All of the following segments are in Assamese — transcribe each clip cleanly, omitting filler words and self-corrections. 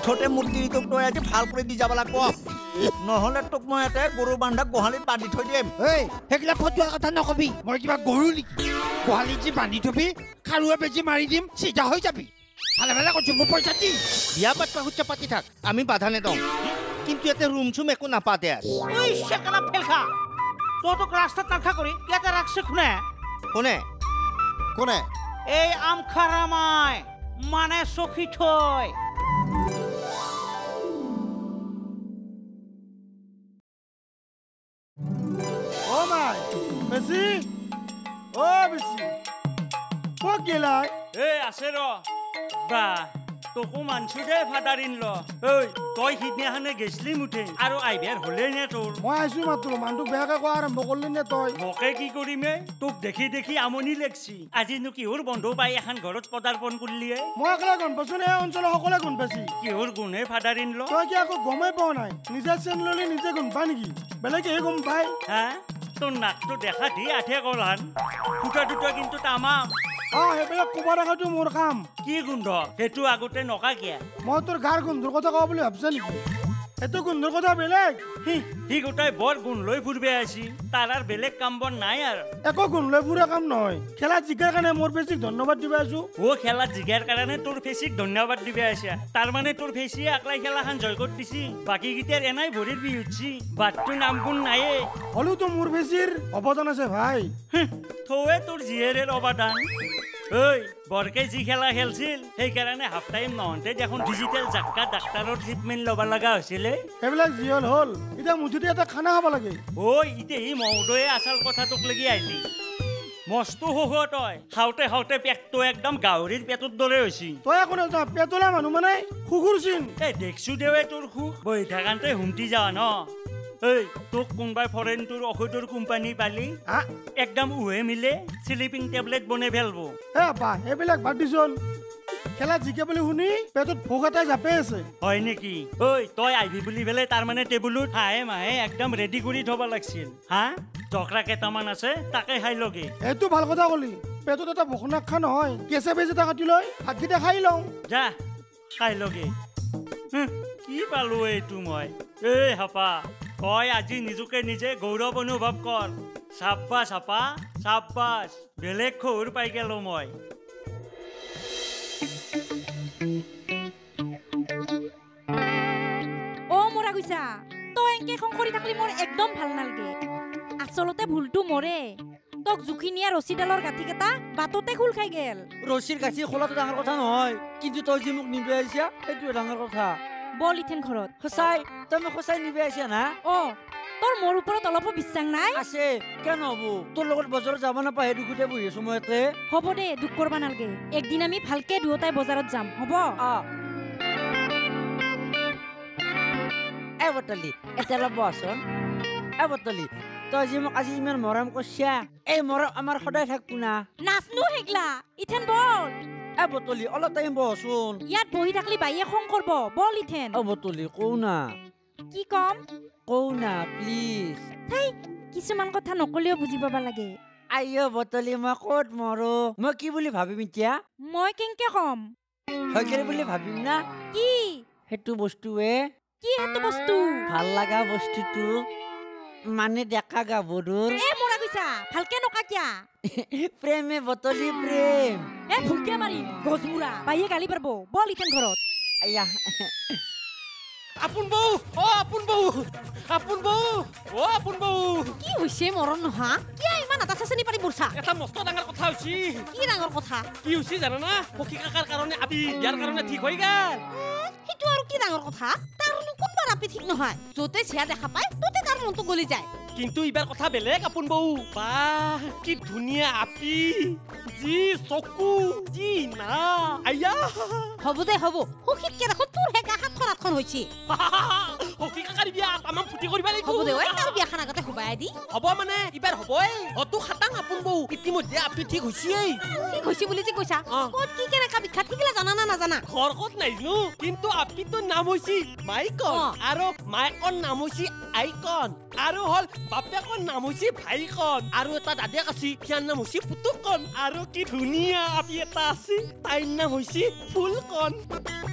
মুঠতে মূৰ্তি তোক তই আজি ভাল কৰি দি যাব লাগিব নহলে তোক মই এটা গৰু বান্ধা গোহালিত বান্ধি থৈ দিম এই হেগলা ফটোৱা কথা নকবি মই কিবা গৰু নেকি গোহালিত যি বান্ধি থবি খাৰুৱা বেজি মাৰি দিম চিধা হৈ যাবি ভালে ভালে কৈছো মোৰ পইচা দি বিয়া পাতবা খুচ্ছা পাতি থাক আমি বাধা নেদওঁ কিন্তু ইয়াতে ৰুম চুম একো নাপাতে ঐ শেকালা ফেলখা তোক ৰাস্তাত নাখা কৰি ইয়াতে ৰাখছে কোনে কোনে এই আমখাৰামাই মানে চখি থৈ ও মাই বেছি ও বেছি ক'ত গেলাই এই আছে ৰ বা তোকো মানছো দে ফাদাৰ ইন ল ঐ তই সিদিনাখনে গেছলি মুঠে আৰু আইভাৰ হ'লেই নে তোৰ মই আইছো মাত্ৰ মানুহটোক বেয়াকে কোৱা আৰম্ভ কৰিলি নে তই মোকে কি কৰিমে তোক দেখি দেখি আমনি লাগছি আজিনো কিহৰ বন্ধু পাই এখন ঘৰত পদাৰ্পণ কৰিলিয়ে মই অকলে গম পাইছো এই অঞ্চলৰ সকলোৱে গুণ পাইছি কিহৰ গুণে ফাদাৰ ইন ল তই কি আকৌ গমেই পোৱা নাই নিজে চেন ল'লে নিজে গম পাই নেকি বেলেগে গম পাই হা তোৰ নাকটো দেখা দি আঠে কলহান ফুটা দুটা কিন্তু তামাম সেইবিলাক ক'ব ৰখাটো মোৰ কাম কি গোন্ধ সেইটো আগতে নকা কিয়া মই তোৰ গাৰ গোন্ধৰ কথা কোৱা বুলি ভাবছা নেকি সেইটো গোন্ধৰ কথা বেলেগ সি গোটাই বৰ গুণ লৈ ফুৰবে আছি তাৰ আৰু বেলেগ কাম বন নাই আৰু একো গুণ লৈ ফুৰা কাম নহয় খেলাত জিকাৰ কাৰণে মোৰ বেছিক ধন্যবাদ দিবা আছো খেলাত জিকাৰ কাৰণে তোৰ ফেচিক ধন্যবাদ দিবে আছা তাৰ মানে তোৰ ফেচিয়ে আকলাই খেলাখন জয় কৰি দিছি বাকী গীটাৰ এনাই ভৰিৰ বি উঠছি বাটটো নাম গুণ নায়ে হলেওতো মোৰ বেছিৰ অৱদান আছে ভাই থৌৱে তোৰ জিয়েৰেৰ অৱদান ঐ বৰকে যি খেলা খেলছিল সেইকাৰণে হাফ টাইম নহওঁতে দেখোন ডিজিটেল জাক্কা ডাক্তৰৰ ট্ৰিটমেণ্ট ল'ব লগা হৈছিলে সেইবিলাক যি হ'ল এতিয়া মুঠতে এটা খানা খাব লাগে এতিয়া সি মহোদয়ে আচল কথাটোক লাগি আহিলি মস্তো শহুৱ তই খাওঁতে খাওঁতে পেটটো একদম গাহৰিৰ পেটৰ দৰে হৈছি তই একো নাজা পেটলা মানুহ মানে সুখুৰচিন দেখছো দেৱে তোৰ সুখ বহি থাকান্তে হুমটি যাৱা ন এই তোক কোনবাই ফৰেন তোৰ ঔষধৰ কোম্পানী পালি একদম উহে মিলে স্লিপিং টেবলেট বনাই ফেলবো এইবিলাক বাদ দিছোন খেলা জিকে বুলি শুনি পেটত ভোক এটাই জাপে আছে হয় নেকি ঐ তই আহিবি বুলি পেলাই তাৰ মানে টেবুলত হাঁহে মাহে একদম ৰেডি কৰি থব লাগছিল জকৰা কেইটামান আছে তাকে খাই লগে এইটো ভাল কথা কলি পেটত এটা ভোক নাখা নহয় কেঁচা বেজ এটা কাটি লৈ ভাতকেইটা খাই লওঁ যা খাই লগে কি পালো এইটো মই এই হাপা তই আজি নিজকে নিজে গৌৰৱ অনুভৱ কৰ চাব্বাছ হাপা চাব্বাছ বেলেগ খবৰ পাই গেলো মই মৰা গৈছা তই এনকে খন কৰি থাকলি মোৰ একদম ভাল নালগে আচলতে ভুলটো মৰে তোক জুখি নিয়া ৰছীডালৰ গাঁঠিকেইটা বাটতে খোল খাই গেল ৰছীৰ গাঁঠি খোলাটো ডাঙৰ কথা নহয় কিন্তু তই যি মোক নিবি আহিছা সেইটোৱে ডাঙৰ কথা বল ইথেন ঘৰত সঁচাই তই মোক সঁচাই নিবি আহিছা না তোৰ মোৰ ওপৰত অলপো বিশ্বাস নাই আছে কেন হ'ব তোৰ লগত বজাৰত যাব নাপায় দুখতে বহি আছো মই ইয়াতে হ'ব দে দুখ কৰবা নালগে একদিন আমি ভালকে দুয়োটাই বজাৰত যাম হ'ব বটলি এটা অলপ বচোন বটলি তই যে মোক আজি ইমান মৰম কৰিছা এই মৰম আমাৰ সদায় থাকবো না নাচনো হেগলা ইথেন বল বটলি অলপ টাইম বহচোন ইয়াত বহি থাকলি বাইয়ে খং কৰব বল ইথেন বটলি কও না কি কম কও না প্লিজ কিছুমান কথা নকলেও বুজি পাবা লাগে আইও বটলি মই ক'ত মৰো মই কি বুলি ভাবিম এতিয়া মই কেংকে কম হয়কেৰে বুলি ভাবিম না কি সেইটো বস্তুৱে কি হেতু বস্তু ভাল লাগা বস্তুটো মানে দেখা গাভৰুৰ মৰা গৈছা ভালকে নকা কিয়া প্ৰেমে বটলি প্ৰেম ভুলকে মাৰি গজমুৰা বাইয়ে গালি পাৰব বল ইতেন ঘৰত আয়া আপোন বৌ আপোন বৌ আপোন বৌ আপোন বৌ কি হৈছে মৰণ নহা কিয়া ইমান আটা চাচনি পাৰি বুৰছা এটা মস্ত ডাঙৰ কথা হৈছে কি ডাঙৰ কথা কি হৈছে জানা না পকি কাকাৰ কাৰণে আপি ইয়াৰ কাৰণে ঠিক হৈ গেল সেইটো আৰু কি ডাঙৰ কথা তাৰ কোনবাৰ আপি ঠিক নহয় যতে ছিয়া দেখা পায় ততে তাৰ মনটো গলি যায় কিন্তু ইবাৰ কথা বেলেগ আপোন বৌ বাহ কি ধুনীয়া আপি জি চকু জি না আয়া হ'ব দে হ'ব সুখিতকে দেখো তোৰ হেগা হাতখন আঠখন হৈছে পকি কাকাৰ বিয়া তামাম ফুটি কৰিবা লাগিব হ'ব দে তাৰ বিয়াখন আগতে হুবাই দি হ'ব মানে ইবাৰ হ'বই অতো খাটাং আপোন বৌ ইতিমধ্যে আপি ঠিক হৈছেই ঠিক হৈছে বুলি যে কৈছা ক'ত কি কেনেকা বিখ্যাত ঠিকলা জানা না নাজানা ঘৰ ক'ত নাইনো কিন্তু আপিটোৰ নাম হৈছে মাইকন আৰু মাইকৰ নাম হৈছে আইকন আৰু হল বাপেকৰ নাম হৈছে ভাইকন আৰু এটা দাদেক আছে সিয়াৰ নাম হৈছে পুতুকন আৰু কি ধুনীয়া আপি এটা আছে তাইৰ নাম হৈছে ফুলকন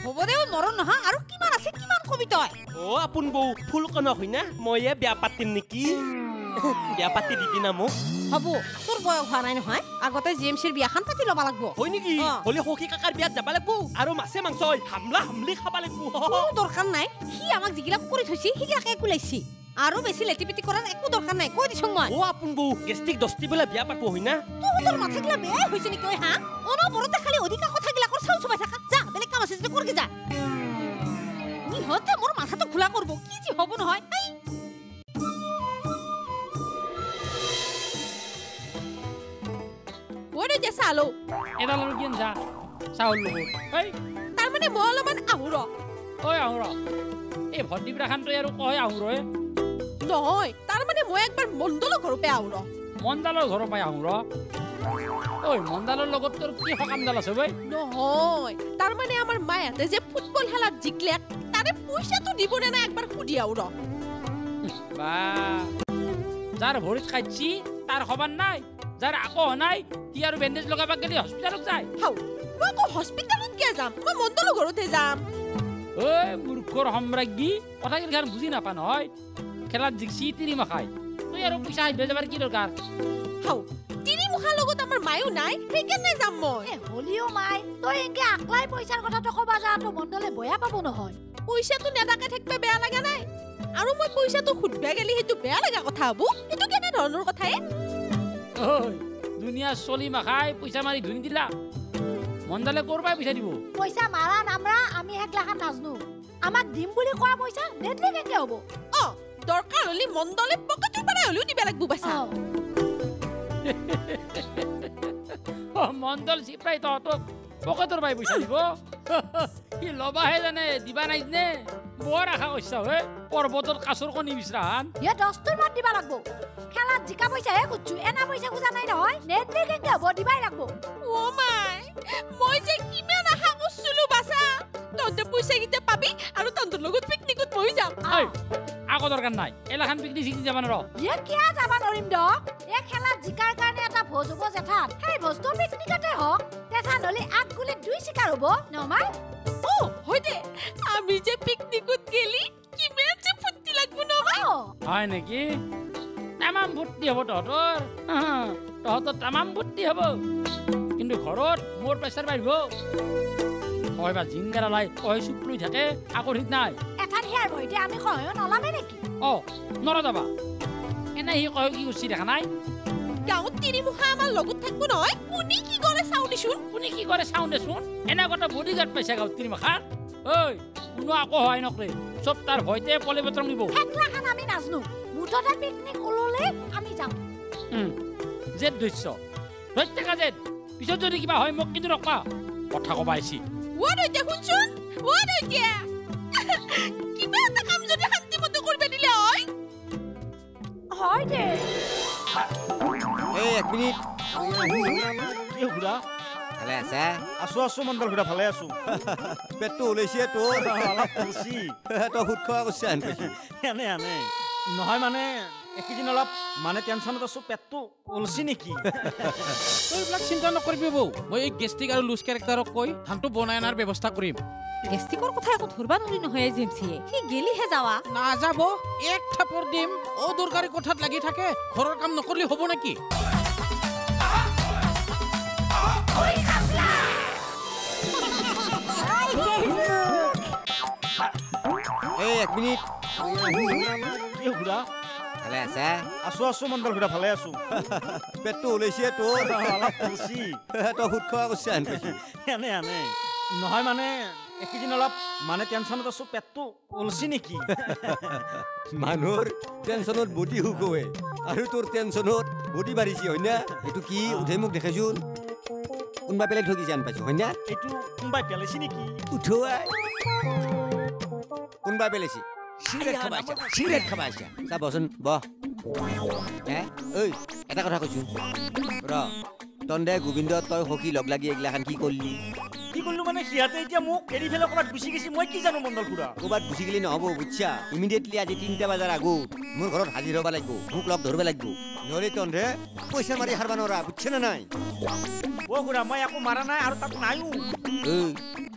হ'ব দে মৰণ নহয় আৰু কিমান আছে কিমান কবি তই আপোন বৌ ফুল কনক হয় না ময়ে বিয়া পাতিম নেকি বিয়া পাতি দিবি না মোক হ'ব তোৰ বয়স হোৱা নাই নহয় আগতে জিএমচিৰ বিয়াখন পাতি ল'ব লাগিব হয় নেকি হলে সখী কাকাৰ বিয়াত যাব লাগিব আৰু মাছে মাংস হামলা হামলি খাব লাগিব দৰকাৰ নাই সি আমাক যিগিলা কৰি থৈছি সিগিলাকে কুলাইছি আৰু বেছি লেটিপিটি কৰাৰ একো দৰকাৰ নাই কৈ দিছো মই আপোন বৌ গেষ্টিক দস্তি বলে বিয়া পাতব হয় না তোৰ মাথাগিলা বেয়া হৈছে নেকি হা অনবৰতে খালি অধিকা কথাগিলাকৰ চাউ চুবাই থাকা যা বেলেগ কাম আছে যদি কৰগে যা নিহতে মোৰ মাথাটো খোলা কৰিব কি যি হ'ব নহয় ওরে যে সালো এটা ললো কিন যা চাউল লব এই তার মানে মই অলপমান আহুৰ ওই আহুৰ এই ভটিবৰা খান তই আৰু কয় আহুৰ নহয় তাৰ মানে মই একবাৰ মণ্ডলৰ ঘৰপে আহুৰ মণ্ডলৰ ঘৰৰ পাই আহুৰ ওই মণ্ডলৰ লগত তোৰ কি সকামডাল আছে বৈ নহয় তাৰ মানে আমাৰ মায়াতে যে ফুটবল খেলাত জিকলে তাৰে পইচাটো দিব না একবাৰ সুধি আহুৰ বা যাৰ ভৰিত খাইছি তাৰ খবৰ নাই যাৰ আকো নাই কি আৰু বেণ্ডেজ লগাবাক গলি হস্পিটালত যায় হাও মই কো হস্পিটালত কিয় যাম মই মণ্ডলৰ ঘৰতে যাম ওই মূৰ্খৰ সম্ৰাজ্ঞী কথা কি খান বুজি নাপা নহয় খেলাত জিকছি তিনিমখাই তুই আৰু পইচা আহিব যাবাৰ কি দৰকাৰ হাও তিনিমখাৰ লগত আমাৰ মায়ো নাই সেইকাৰণে যাম মই হলিও মাই তই এংকে আকলাই পইচাৰ কথাটো কবা যাটো মণ্ডলে বয়া পাব নহয় পইচাটো নেদাকে থাকবে বেয়া লাগা নাই আৰু মই পইচাটো খুদবা গেলি সেইটো বেয়া লাগা কথা হব এটো কেনে ধৰণৰ কথাই ওই দুনিয়া চলি মাখাই পইচা মাৰি ধুনি দিলা মণ্ডলে কৰবাই পইচা দিব পইচা মাৰা নামৰা আমি একলাখান নাজনো আমাক দিম বুলি কোৱা পইচা নেদলে কেকে হ'ব দৰকাৰ হলি মণ্ডলে পকেটৰ পৰা হলিও দিবা লাগব পইচা মণ্ডল চিপ্ৰাই তহঁতক পকেটৰ পাই পইচা দিব কি লবাহে জানে দিবা নাই নে বৰ আশা কৰিছা হে পৰ্বতৰ কাছৰ কণী বিচৰাহান ইয়া দস্তুৰ মাত দিবা লাগব খেলাত জিকা পইচা হে খুজছো এনা পইচা খুজা নাই নহয় নেদলে কেকে হ'ব দিবাই লাগব ও মাই মই যে কিমান আশা কৰিছিলো বাছা তহঁতে পইচা কিটা পাবি আৰু তহঁতৰ লগত পিকনিকত মই যাম আগৰ দৰকাৰ নাই এলাখান পিকনিক চিকনিক যাব নৰ ইয়া কিয়া যাবা নৰিম দক এ খেলাত জিকাৰ কাৰণে এটা ভোজ হ'ব জেঠাত সেই ভোজটো পিকনিকতে হওক জেঠাত হলি আগ গুলি দুই চিকাৰ হ'ব নমাই হয় দে আমি যে পিকনিকত গেলি কিমান যে ফুৰ্তি লাগব নহয় হয় নেকি তামাম ফুৰ্তি হ'ব তহঁতৰ তামাম ফুৰ্তি হ'ব কিন্তু ঘৰত মোৰ প্ৰেছাৰ বাঢ়িব কয় বা জিংগাৰা লাই কয় চুপ লৈ থাকে আকৌ ঠিক নাই এঠান হিয়াৰ ভয়তে আমি সহায় নলামে নেকি নৰ যাবা এনে সি কয় কি কৰিছি দেখা নাই গাঁৱত তিনিমুখা আমাৰ লগত থাকিব নহয় কোনি কি কৰে চাওঁ দিছোন কোনি কি কৰে চাওঁ দেচোন এনে কথা বডিগাৰ্ড পাইছে গাঁৱত তিনিমুখা ঐ কোনো আকৌ সহায় নকৰে চব তাৰ ভয়তে পলে বতৰং দিব একলাখান আমি নাজনো মুঠতে পিকনিক ওললে আমি যাম জেদ ধৈৰ্য ধৈৰ্যকা জেদ পিছত যদি কিবা হয় মোক কিন্তু ৰখা কথা কবা আহিছি দৈত্য শুনচোন দৈত্য কিবা এটা কাম যদি শান্তিমতে কৰিব দিলে হয় দে এই এক মিনিট কি ঘুৰা ভালে আছে আছো মণ্ডল ঘুৰা ভালে আছো পেটটো ওলাইছে তোৰ অলপ খুচি তই সুদ খোৱা কৰিছে এনে নহয় মানে এইকেইদিন অলপ মানে টেনশ্যনত আছো পেটটো ওলছি নেকি তই এইবিলাক চিন্তা নকৰিবি বৌ মই এই গেষ্টিক আৰু লুজ কেৰেক্টাৰক কৈ ধানটো বনাই অনাৰ ব্যৱস্থা কৰিম গেষ্টিকৰ কথা একো ধৰবা নৰি নহয় জিমচিয়ে সি গেলিহে যাৱা নাযাব এক থাপৰ দিম অদৰকাৰী কথাত লাগি থাকে ঘৰৰ কাম নকৰিলে হ'ব নেকি এই এক মিনিট কি ঘুৰা ভালে আছে আছো মণ্ডল ঘুৰা ভালে আছো পেটটো ওলাইছে তোৰ অলপ খুচি তই সুদ খোৱা কৰিছে এনে নহয় মানে এইকেইদিন অলপ মানে টেনশ্যনত আছো পেটটো ওলছি নেকি মানুহৰ টেনশ্যনত বডি শুকোৱে আৰু তোৰ টেনশ্যনত বডি বাঢ়িছে হয় না এইটো কি উঠে মোক দেখাইছোন কোনোবা বেলেগ ঠগিছে আন পাইছো হয় না এইটো কোনোবাই পেলাইছে নেকি উঠোৱাই কোনোবাই পেলাইছে চিগাৰেট খাবাইছে চাবচোন বহ ঐ এটা কথা কৈছো ৰ তন্দে গোবিন্দ তই সখী লগ লাগি এইগিলাখান কি কৰিলি কি কৰিলো মানে সিহঁতে এতিয়া মোক এৰি ফেলে ক'ৰবাত গুচি গৈছে মই কি জানো মণ্ডল খুৰা ক'ৰবাত গুচি গেলি নহ'ব বুজিছা ইমিডিয়েটলি আজি 3টা বজাৰ আগত মোৰ ঘৰত হাজিৰ হ'ব লাগিব মোক লগ ধৰিব লাগিব নহ'লে তন্দে পইচা মাৰি হাৰবা নোৱাৰা বুজিছে নে নাই খুৰা মই একো মাৰা নাই আৰু তাত নাইও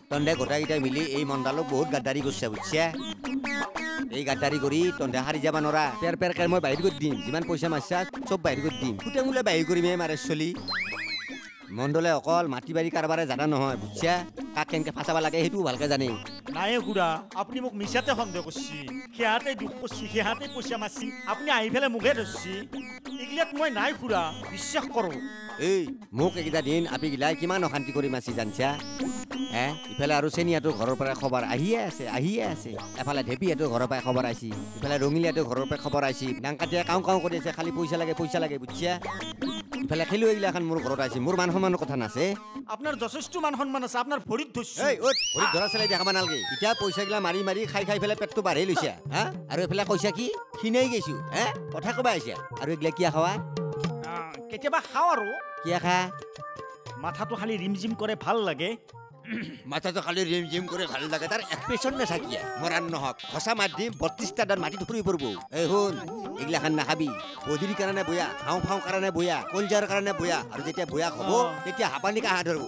তন্দে গোটাকেইটাই মিলি এই মণ্ডালক বহুত গাদ্দাৰি কৰিছে বুজিছা এই গাদ্দাৰি কৰি তন্দে হাৰি যাব নৰা পেৰ পেৰকে মই বাহিৰ কৰি দিম যিমান পইচা মাৰছা চব বাহিৰ কৰি দিম গোটেই মোলে বাহিৰ কৰিমে মাৰে চলি মণ্ডলে অকল মাটি বাৰী কাৰবাৰে জানা নহয় বুজিছা কাক কেনেকে ফাঁচাব লাগে সেইটোও ভালকে জানে নাই খুড়া আপুনি মোক মিছাতে সন্দেহ কৰিছে সিহঁতে দুখ কৰিছে সিহঁতে পইচা মাৰছি আপুনি আহি পেলাই মুখে ধৰিছে এইগিলাত মই নাই খুড়া বিশ্বাস কৰোঁ এই মোক এইকেইটা দিন আপি গিলাই কিমান অশান্তি কৰি মাছি জানছা ইফালে আৰু চেনিয়াটো ঘৰৰ পৰা খবৰ আহিয়ে আছে এফালে ঢেপিয়াটো ঘৰৰ পৰা খবৰ আহিছে ইফালে ৰঙিলিয়াটো ঘৰৰ পৰা খবৰ আহিছে ডাংকাটিয়া কাওঁ কাওঁ কৰি আছে খালি পইচা লাগে বুজিছা ইফালে খেলুৱৈ গিলাখান মোৰ ঘৰত আহিছে মোৰ মান সন্মানৰ কথা নাছে আপোনাৰ যথেষ্ট মান সন্মান আছে আপোনাৰ ভৰিত ধৰিছে ভৰিত ধৰা চালাই দেখাব নালাগে এতিয়া পইচা গিলা মাৰি মাৰি খাই পেলাই পেটটো বাঢ়ি লৈছা আৰু এইফালে কৈছা কি খিনাই গৈছো কথা কবা আহিছা আৰু এইগিলা কিয় খাৱা কেতিয়াবা খাওঁ আৰু কিয় খা মাথাটো খালি ৰিমজিম কৰে ভাল লাগে মাথাটো খালি ৰিমজিম কৰে ভাল লাগে তাৰ এক্সপ্ৰেছন নাথাকিয়া মৰাণ নহওক সঁচা মাত দিম 32টা দাঁত মাটিত ফুৰি পৰিব এই শুন এইগিলাখান নাখাবি বধিৰ কাৰণে বয়া হাওঁ ফাওঁ কাৰণে বয়া কলজাৰ কাৰণে বয়া আৰু যেতিয়া বয়া হ'ব তেতিয়া হাপানি কাঁহা ধৰিব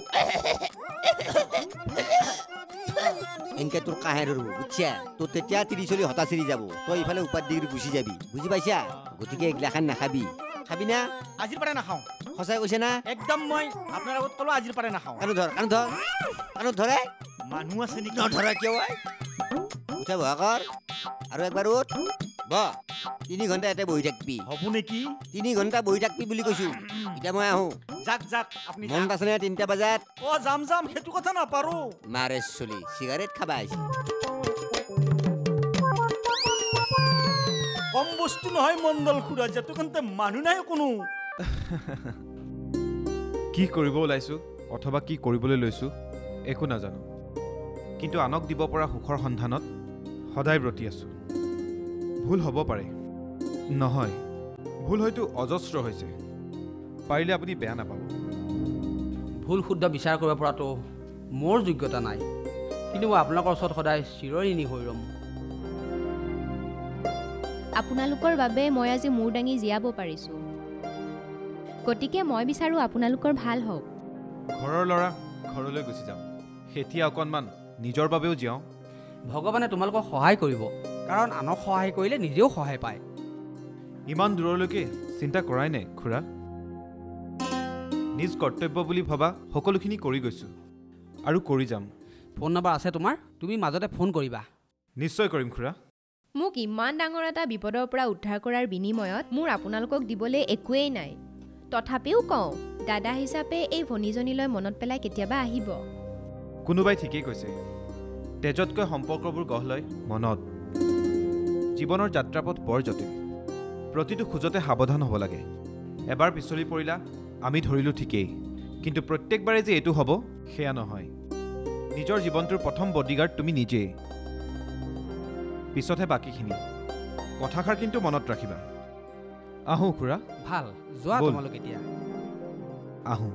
এনেকে তোৰ কাঁহে ধৰিব বুজিছা তোৰ তেতিয়া 30 হতা চিৰি যাব তই ইফালে উপাত ডিগ্ৰী গুচি যাবি বুজি পাইছা গতিকে এইগিলাখান নাখাবি খাবি না আজিৰ পৰা নাখাওঁ সঁচাই কৈছে না একদম মই আপোনাৰ আগত ক'লো আজিৰ পৰা নাখাওঁ কাণত ধৰে মানুহ আছে নেকি নধৰা কিয় উঠা বহা কৰ আৰু একবাৰ উঠ বহ 3 ঘণ্টা ইয়াতে বহি থাকবি হ'ব নেকি 3 ঘণ্টা বহি থাকবি বুলি কৈছো এতিয়া মই আহোঁ যাক আপুনি মন আছে নে 3টা বজাত যাম সেইটো কথা নাপাৰো মাৰে চলি চিগাৰেট খাবা আহিছে কম বস্তু নহয় মণ্ডল খুড়া যেটো কিন্তু মানুহ নাই কোনো কি কৰিব ওলাইছো অথবা কি কৰিবলৈ লৈছো একো নাজানো কিন্তু আনক দিব পৰা সুখৰ সন্ধানত সদায় ব্ৰতি আছো ভুল হ'ব পাৰে নহয় ভুল হয়তো অজস্ৰ হৈছে পাৰিলে আপুনি বেয়া নাপাব ভুল শুদ্ধ বিচাৰ কৰিব পৰাটো মোৰ যোগ্যতা নাই কিন্তু মই আপোনালোকৰ ওচৰত সদায় চিৰঋণী হৈ ৰ'ম আপোনালোকৰ বাবে মই আজি মূৰ দাঙি জীয়াব পাৰিছোঁ গতিকে মই বিচাৰোঁ আপোনালোকৰ ভাল হওক ঘৰৰ ল'ৰা ঘৰলৈ গুচি যাম এতিয়া অকণমান নিজৰ বাবেও জীয়াওঁ ভগৱানে তোমালোকক সহায় কৰিব কাৰণ আনক সহায় কৰিলে নিজেও সহায় পায় ইমান দূৰলৈকে চিন্তা কৰাই নাই খুৰা নিজ কৰ্তব্য বুলি ভবা সকলোখিনি কৰি গৈছোঁ আৰু কৰি যাম ফোন নম্বৰ আছে তোমাৰ তুমি মাজতে ফোন কৰিবা নিশ্চয় কৰিম খুৰা মোক ইমান ডাঙৰ এটা বিপদৰ পৰা উদ্ধাৰ কৰাৰ বিনিময়ত মোৰ আপোনালোকক দিবলৈ একোৱেই নাই তথাপিও কওঁ দাদা হিচাপে এই ভনীজনীলৈ মনত পেলাই কেতিয়াবা আহিব কোনোবাই ঠিকেই কৈছে তেজতকৈ সম্পৰ্কবোৰ গঢ় লয় মনত জীৱনৰ যাত্ৰাপথ বৰ জটিল প্ৰতিটো খোজতে সাৱধান হ'ব লাগে এবাৰ পিছলি পৰিলা আমি ধৰিলোঁ ঠিকেই কিন্তু প্ৰত্যেকবাৰে যে এইটো হ'ব সেয়া নহয় নিজৰ জীৱনটোৰ প্ৰথম বডিগাৰ্ড তুমি নিজেই পিছতহে বাকীখিনি কথাষাৰ কিন্তু মনত ৰাখিবা আহোঁ খুৰা ভাল যোৱা তোমালোক এতিয়া আহোঁ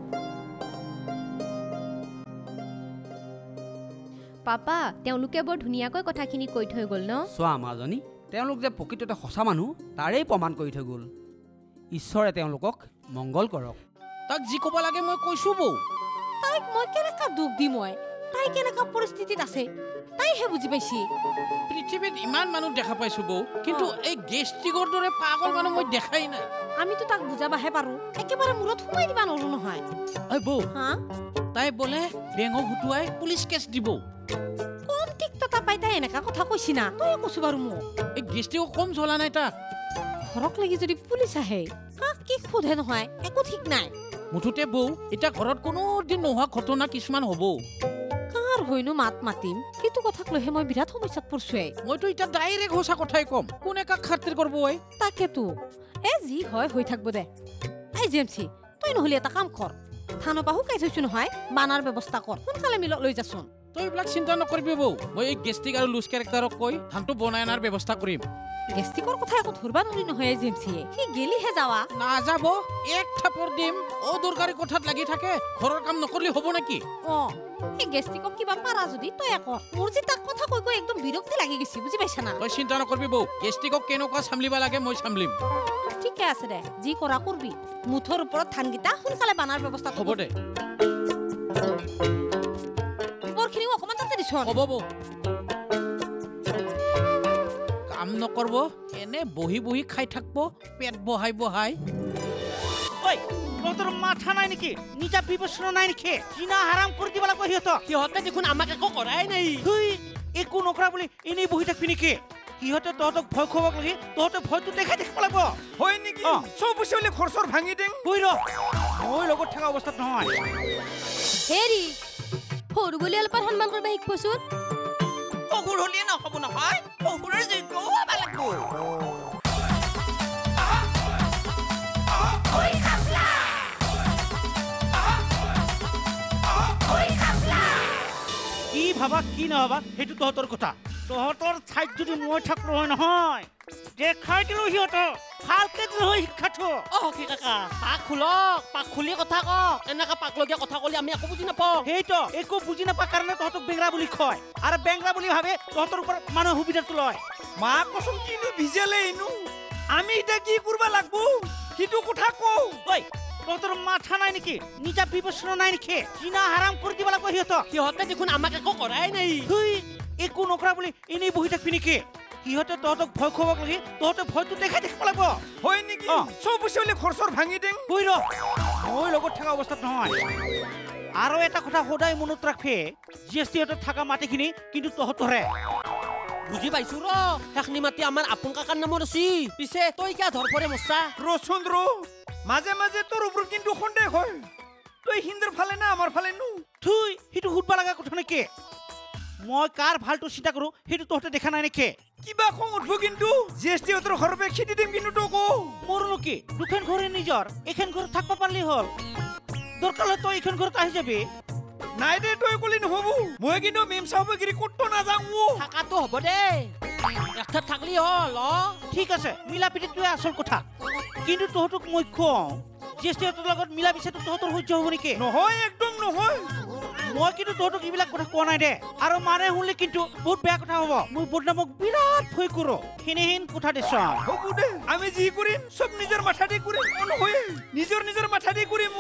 পাপা তেওঁলোকে বৰ ধুনীয়াকৈ কথাখিনি কৈ থৈ গ'ল ন চোৱা মাজনী তেওঁলোক যে প্ৰকৃততে সঁচা মানুহ তাৰেই প্ৰমাণ কৰি থৈ গ'ল ঈশ্বৰে তেওঁলোকক মংগল কৰক তাক যি ক'ব লাগে মই কৈছোঁ বৌ তাইক মই কেনেকা দুখ দিম মই তাই কেনেকা পৰিস্থিতিত আছে তাইহে বুজি পাইছি পৃথিৱীত ইমান মানুহ দেখা পাইছোঁ বৌ কিন্তু এই গেষ্ট্ৰিকৰ দৰে পাগল মানুহ মই দেখাই নাই আমিতো তাক বুজাবাহে পাৰো একেবাৰে মূৰত সোমাই দিবা নোৱাৰো নহয় ঐ বৌ তাই বোলে বেঙক হুটুৱাই পুলিচ কেছ দিব কোন তিক্ততা পাই তাই এনেকা কথা কৈছি না তই কৈছো বাৰু মোক এই গেষ্ট্ৰিক কম চলা নাই তাক ঘৰক লাগি যদি পুলিচ আহে কাক কি সোধে নহয় একো ঠিক নাই মুঠতে বৌ এতিয়া ঘৰত কোনো দিন নোহোৱা ঘটনা কিছুমান হ'ব কাৰ হয়নো মাত মাতিম সেইটো কথাক লৈহে মই বিৰাট সমস্যাত পৰিছোৱে মইতো এতিয়া ডাইৰেক্ট সঁচা কথাই কম কোনে কাক খাতিৰ কৰিব ঐ তাকেতো যি হয় হৈ থাকিব দে এই জেমচি তই নহ'লে এটা কাম কৰ থানৰ পৰা শুকাই থৈছো নহয় বানাৰ ব্যৱস্থা কৰ সোনকালে মিলত লৈ যাচোন তই এইবিলাক চিন্তা নকৰিবি বৌ মই এই গেষ্টিক আৰু লুজ কেৰেক্টাৰক কৈ ধানটো বনাই অনাৰ ব্যৱস্থা কৰিম গেষ্টিকৰ কথা একো ধৰবা নোৱাৰি নহয় জেমচিয়ে সি গেলিহে যাৱা নাযাব এক থাপৰ দিম অদৰকাৰী কথাত লাগি থাকে ঘৰৰ কাম নকৰিলে হ'ব নেকি এই গেষ্টিকক কিবা পাৰা যদি তই কৰ মোৰ যে তাক কথা কৈ কৈ একদম বিৰক্তি লাগি গৈছি বুজি পাইছা না তই চিন্তা নকৰিবি বৌ গেষ্টিকক কেনেকুৱা চামলিব লাগে মই চামলিম ঠিকে আছে দে যি কৰা কৰবি মুঠৰ ওপৰত ধানকেইটা সোনকালে বানাৰ ব্যৱস্থা হ'ব দে দিছন হ'ব বৌ কাম নকৰব এনে বহি বহি খাই থাকব পেট বহাই বহাই ঐ তোৰ মাথা নাই নেকি নিজা বিবেচনা নাই নেকি কিনা হাৰাম কৰি দিব লাগিব সিহঁতে দেখোন আমাক একো কৰাই নাই একো নকৰা বুলি এনেই বহি থাকবি নেকি সিহঁতে তহঁতক ভয় খুৱাব লাগি তহঁতে ভয়টো দেখাই থাকিব লাগিব হয় নেকি চব বস্তু খৰচৰ ভাঙি দিম বহি ৰ মই লগত থকা অৱস্থাত নহয় হেৰি সৰু বুলি অলপমান সন্মান কৰিব শিকবচোন শহুৰ হলিয়ে নহ'ব নহয় শহুৰৰ যোগ্যও হ'ব লাগিব ঐ খাপলা ঐ খাপলা কি ভাবা কি নাভাবা সেইটো তহঁতৰ কথা তহঁতৰ ঠাইত যদি মই থাকলো হয় নহয় দেখাই দিলো সিহঁতক ভালকে দিলো হয় শিক্ষাটো কি কাকা পাক খোলক পাক খুলি কথা কওক এনেকা পাকলগীয়া কথা ক'লে আমি একো বুজি নাপাওঁ সেইটো একো বুজি নাপা কাৰণে তহঁতক বেংৰা বুলি কয় আৰু বেংৰা বুলি ভাবে তহঁতৰ ওপৰত মানুহ সুবিধাটো লয় মা কচোন কিনো ভিজালে ইনো আমি এতিয়া কি কৰিব লাগিব সিটো কথা কওঁ ঐ তহঁতৰ মাথা নাই নেকি নিজা বিবেচনা নাই নেকি কিনা হাৰাম কৰি দিব লাগিব সিহঁতে দেখোন আমাক একো কৰাই নাই একো নকৰা বুলি এনেই বহি থাকবি নেকি সিহঁতে তহঁতক ভয় খুৱাব লাগি তহঁতে ভয়টো দেখাই থাকিব লাগিব হয় নেকি চব বস্তু খৰচৰ ভাঙি দিম বহি ৰ মই লগত থকা অৱস্থাত নহয় আৰু এটা কথা সদায় মনত ৰাখে জিএছটিহঁতত থকা মাটিখিনি কিন্তু তহঁতৰে বুজি পাইছো ৰ সেইখিনি মাটি আমাৰ আপোন কাকাৰ নামত আছে পিছে তই কিয় ধৰফৰে মছা ৰচোন ৰ মাজে মাজে তোৰ ওপৰত কিন্তু সন্দেহ হয় তই হিন্দৰ ফালে না আমাৰ ফালে নো থুই সেইটো সুধবা লগা কথা নেকি মই কাৰ ভালটো চিন্তা কৰো সেইটো তহঁতে দেখা নাই নেকি কিবা খং উঠব কিন্তু জিএছটিহঁতৰ ঘৰৰ পৰা খেদি দিম কিন্তু তোক মোৰনো কি দুখন ঘৰে নিজৰ এখন ঘৰত থাকবা পাৰিলে হ'ল দৰকাৰ হ'লে তই এইখন ঘৰত আহি যাবি নাই দে তই কলি নহ'ব মই কিন্তু মেম চাহবগিৰি ক'তো নাযাওঁ থাকাটো হ'ব দে একঠাত থাকলি হ'ল ঠিক আছে মিলা প্ৰীতিটোৱে আচল কথা কিন্তু তহঁতক মই কওঁ জিএছটিহঁতৰ লগত মিলা পিছাটো তহঁতৰ সহ্য হ'ব নেকি নহয় একদম নহয় মই কিন্তু তহঁতক এইবিলাক কথা কোৱা নাই দে আৰু মানে শুনিলে কিন্তু বহুত বেয়া কথা হ'ব মই বদনামক বিৰাট ভয় কৰোঁ সেনেহেন কথা দেছ হ'ব দে আমি যি কৰিম চব নিজৰ মাথা দি কৰিম নহয় নিজৰ মাথা দি কৰিম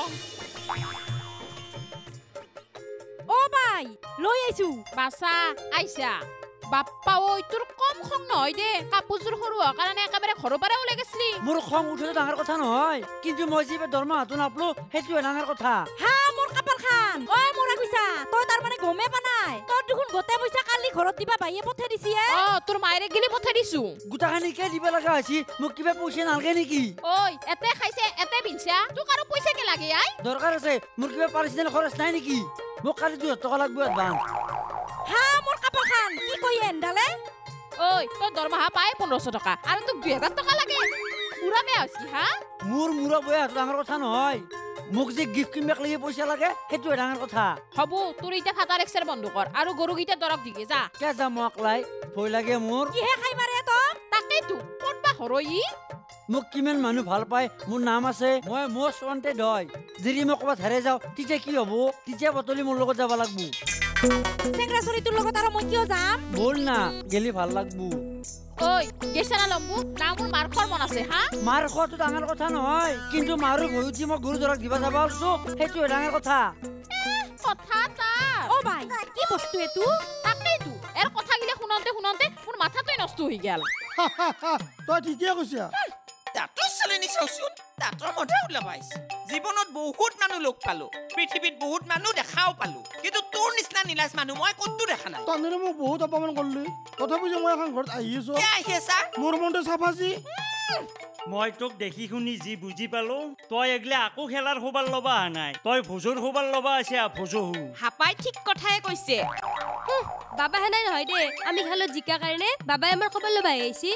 অ বাই লৈ আইছো বাছা আইছা বাপ্পা ঐ তোৰ কম খং নহয় দে কাপোৰযোৰ সৰু হোৱাৰ কাৰণে একেবাৰে ঘৰৰ পৰা ওলাই গৈছিলি মোৰ খং উঠোতে ডাঙৰ কথা নহয় কিন্তু মই যি দৰমহাটো নাপালো সেইটোৱে ডাঙৰ কথা হা মোৰ কাপোৰ খান অ মোৰ আগিছা তই তাৰ মানে গমে পা নাই তোৰ দেখোন গোটেই পইচা কালি ঘৰত দিবা বাইয়ে পঠাই দিছি তোৰ মায়েৰে গিলি পঠাই দিছো গোটাখানি কে দিব লগা হৈছে মোক কিবা পইচা নালাগে নেকি ঐ এতে খাইছে এতে পিনছা তোক আৰু পইচা কে লাগে আই দৰকাৰ আছে মোৰ কিবা পাৰ্চনেল খৰচ নাই নেকি মোক কালি 200 টকা লাগব এডভান্স হা মোৰ কাপোৰ খান কি কই এন্ডালে ঐ তোৰ দৰমহা পায় 1500 টকা আৰু তোক 2000 টকা লাগে পুৰা বেয়া হৈছে হা মোৰ মুৰা বয়া ডাঙৰ কথা নহয় মোক যে গিফট কিনবাক লাগি পইচা লাগে সেইটোৱে ডাঙৰ কথা হ'ব তোৰ ইটা ফাটাৰ এক্সেৰ বন্ধ কৰ আৰু গৰুগিটা দৰক দিগে যা কে যা মোক লাই ভয় লাগে মোৰ কিহে খাই মাৰে তক তাকেইতো ক'তবা হৰই মোক কিমান মানুহ ভাল পায় মোৰ নাম আছে মই মোষ্ট ওয়ান্টেড হয় যদি মই ক'বাত হেৰাই যাওঁ তেতিয়া কি হ'ব তেতিয়া বতলি মোৰ লগত যাব লাগব চেংৰাছৰি তোৰ লগত আৰু মই কিয় যাম বল না গেলি ভাল লাগব ঐ গেছানা লম্বু না মোৰ মাৰ খৰ মন আছে হা মাৰ খৰটো ডাঙৰ কথা নহয় কিন্তু মাৰো ভয়ুতি মই গুৰু দৰক দিবা যাব আছো সেইটোৱে ডাঙৰ কথা কথা তা ও ভাই কি বস্তু এটো তাকেইতো এর কথা গিলা শুনতে মোৰ মাথাটোই নষ্ট হৈ গেল তই ঠিকই কৈছা দাঁতৰ চেলেনি চাওচোন দাঁতৰ মধা ওলাবাইছ জীৱনত বহুত মানুহ লগ পালো পৃথিৱীত বহুত মানুহ দেখাও পালো কিন্তু তোৰ নিচিনা নিলাজ মানুহ মই ক'তো দেখা নাই তই মোক বহুত অপমান কৰিলি তথাপি যে মই এখন ঘৰত আহি আছো কি আহি আছা মোৰ মনটো চাফাজি মই তোক দেখি শুনি যি বুজি পালো তই এগলে আকৌ খেলাৰ হোবাৰ লবা নাই তই ভোজৰ হোবাৰ লবা আছে ভোজো হাপাই ঠিক কথাই কৈছে বাবা হেনাই নহয় দে আমি খেলত জিকা কাৰণে বাবাই আমাৰ খবৰ লবা আহিছি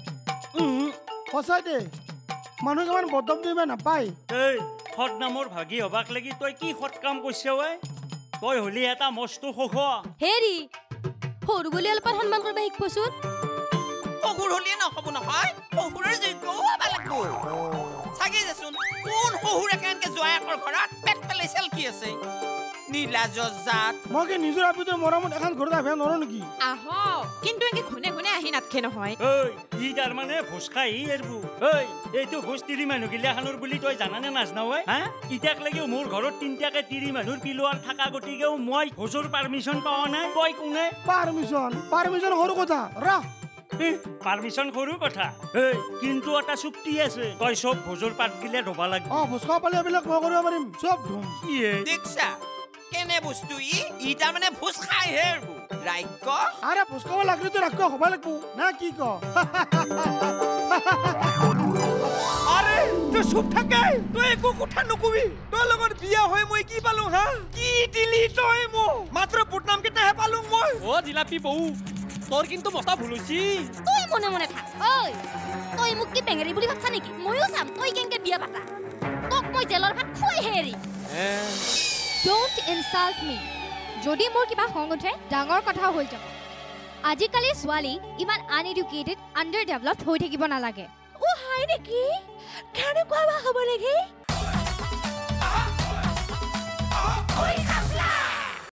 সঁচাই দে মানুহ কিমান বদম দিব নাপায় এই সৎ নামৰ ভাগি হবাক লাগি তই কি সৎ কাম কৰিছে ঐ তই হলি এটা মস্ত খোখোৱা হেৰি সৰু বুলি অলপমান সন্মান কৰিব শিকবচোন শহুৰ হলিয়ে নহ'ব নহয় শহুৰৰ যোগ্যও হ'ব লাগিব চাগে যাচোন কোন শহুৰ একেনকে জয়াকৰ ঘৰত পেট পেলাইছিল কি আছে নীলাজৰ জাত মই কি নিজৰ আপিটোৰ মৰমত এখন ঘৰত আহিব নোৱাৰো নেকি আহ কিন্তু একে ঘনে ঘনে আহি নাথকে নহয় ঐ ই তাৰমানে ভোজ খাই এৰবো ঐ এইটো ভোজ তিৰি মানুহগিলাখানৰ বুলি তই জানানে নাজনা ঐ হা ইটাক লাগিও মোৰ ঘৰত তিনটাকে তিৰি মানুহৰ পিলোৱাৰ থকা গতিকেও মই ভোজৰ পাৰ্মিশ্যন পোৱা নাই তই কোনে পাৰ্মিশ্যন সৰু কথা পাৰ্মিশ্যন সৰু কথা এই কিন্তু এটা চুক্তি আছে তই চব ভোজৰ পাত গিলে ধোবা লাগিব ভোজ খাব পালে এইবিলাক মই কৰিব পাৰিম চব ধুম দেখছা কেনে বস্তু ই তাৰমানে ভোজ খাই হেৰবো ৰাজ্য আৰে ভোজ খাব লাগিলেতো ৰাজ্য হ'ব লাগিব না কি ক আৰে তই চুপ থাকে তই একো কথা নকবি তোৰ লগত বিয়া হৈ মই কি পালো হা কি দিলি তই মোক মাত্ৰ বদনাম কেইটাহে পালো মই জিলাপি বৌ তোৰ কিন্তু মতা ভুল হৈছি তুই মনে মনে থাক ঐ তই মোক কি বেঙেৰি বুলি ভাবছা নেকি ময়ো চাম তই কেনেকে বিয়া পাতা তোক মই জেলৰ ভাত খুৱাই হেৰি ডোন্ট ইনসাল্ট মি যদি মোৰ কিবা খং উঠে ডাঙৰ কথা হৈ যাব আজিকালি ছোৱালী ইমান আনএডুকেটেড আণ্ডাৰ ডেভেলপড হৈ থাকিব নালাগে হয় নেকি কেনেকুৱা হ'ব লাগে